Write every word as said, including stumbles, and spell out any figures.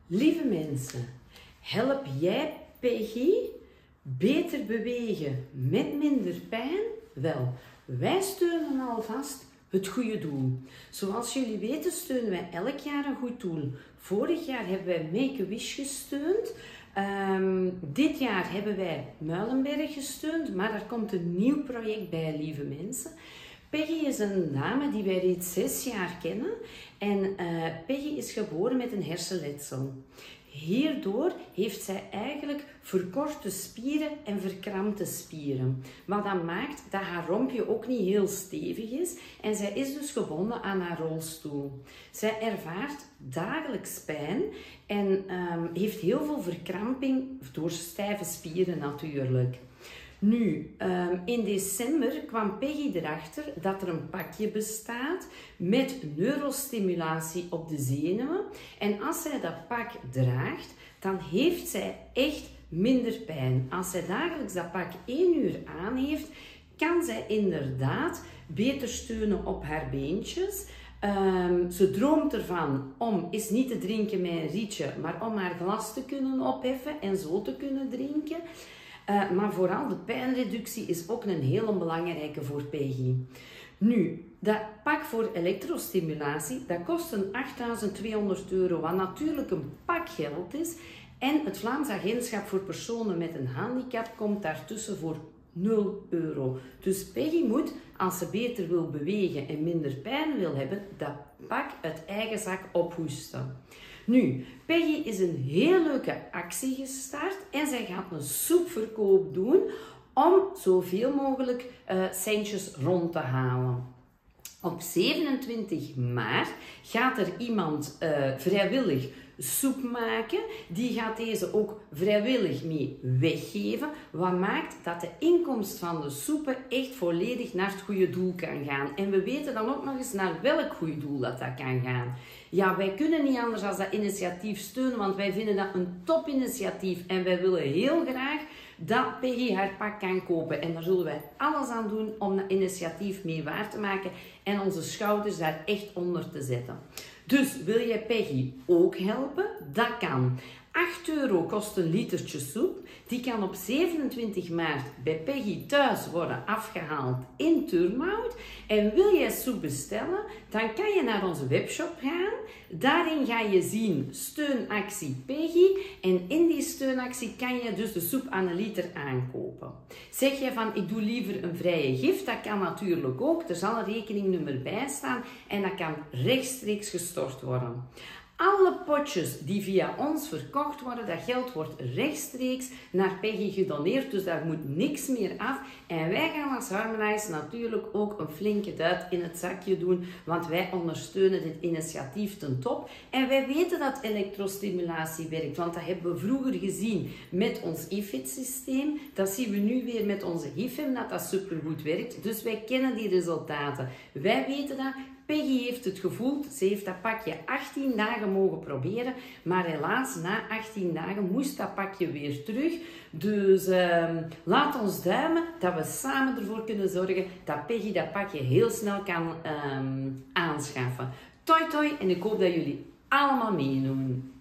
Lieve mensen, help jij Peggy beter bewegen met minder pijn? Wel, wij steunen alvast het goede doel. Zoals jullie weten steunen wij elk jaar een goed doel. Vorig jaar hebben wij Make-A-Wish gesteund. Um, dit jaar hebben wij Muilenberg gesteund, maar er komt een nieuw project bij, lieve mensen. Peggy is een dame die wij reeds zes jaar kennen en uh, Peggy is geboren met een hersenletsel. Hierdoor heeft zij eigenlijk verkorte spieren en verkrampte spieren. Wat dan maakt dat haar rompje ook niet heel stevig is en zij is dus gebonden aan haar rolstoel. Zij ervaart dagelijks pijn en um, heeft heel veel verkramping door stijve spieren natuurlijk. Nu, um, in december kwam Peggy erachter dat er een pakje bestaat met neurostimulatie op de zenuwen. En als zij dat pak draagt, dan heeft zij echt minder pijn. Als zij dagelijks dat pak één uur aan heeft, kan zij inderdaad beter steunen op haar beentjes. Um, ze droomt ervan om eens niet te drinken met een rietje, maar om haar glas te kunnen opheffen en zo te kunnen drinken. Uh, maar vooral de pijnreductie is ook een hele belangrijke voor Peggy. Nu, dat pak voor elektrostimulatie, dat kost een achtduizend tweehonderd euro, wat natuurlijk een pak geld is. En het Vlaams Agentschap voor Personen met een Handicap komt daartussen voor nul euro. Dus Peggy moet, als ze beter wil bewegen en minder pijn wil hebben, dat pak uit eigen zak ophoesten. Nu, Peggy is een heel leuke actie gestart en zij gaat een soepverkoop doen om zoveel mogelijk uh, centjes rond te halen. Op zevenentwintig maart gaat er iemand uh, vrijwillig soep maken. Die gaat deze ook vrijwillig mee weggeven. Wat maakt dat de inkomst van de soepen echt volledig naar het goede doel kan gaan. En we weten dan ook nog eens naar welk goede doel dat, dat kan gaan. Ja, wij kunnen niet anders dan dat initiatief steunen, want wij vinden dat een topinitiatief. En wij willen heel graag dat Peggy haar pak kan kopen. En daar zullen wij alles aan doen om dat initiatief mee waar te maken en onze schouders daar echt onder te zetten. Dus wil jij Peggy ook helpen? Dat kan. acht euro kost een litertje soep. Die kan op zevenentwintig maart bij Peggy thuis worden afgehaald in Turnhout. En wil jij soep bestellen, dan kan je naar onze webshop gaan. Daarin ga je zien steunactie Peggy. En in die steunactie kan je dus de soep aan een liter aankopen. Zeg je van ik doe liever een vrije gift, dat kan natuurlijk ook. Er zal een rekeningnummer bij staan en dat kan rechtstreeks gestort worden. Alle potjes die via ons verkocht worden, dat geld wordt rechtstreeks naar Peggy gedoneerd, dus daar moet niks meer af. En wij gaan als Harmonize natuurlijk ook een flinke duit in het zakje doen, want wij ondersteunen dit initiatief ten top. En wij weten dat elektrostimulatie werkt, want dat hebben we vroeger gezien met ons I F I T-systeem. Dat zien we nu weer met onze H I F E M, dat dat supergoed werkt. Dus wij kennen die resultaten. Wij weten dat. Peggy heeft het gevoeld, ze heeft dat pakje achttien dagen mogen proberen, maar helaas na achttien dagen moest dat pakje weer terug. Dus uh, laat ons duimen dat we samen ervoor kunnen zorgen dat Peggy dat pakje heel snel kan uh, aanschaffen. Toi toi en ik hoop dat jullie allemaal meedoen.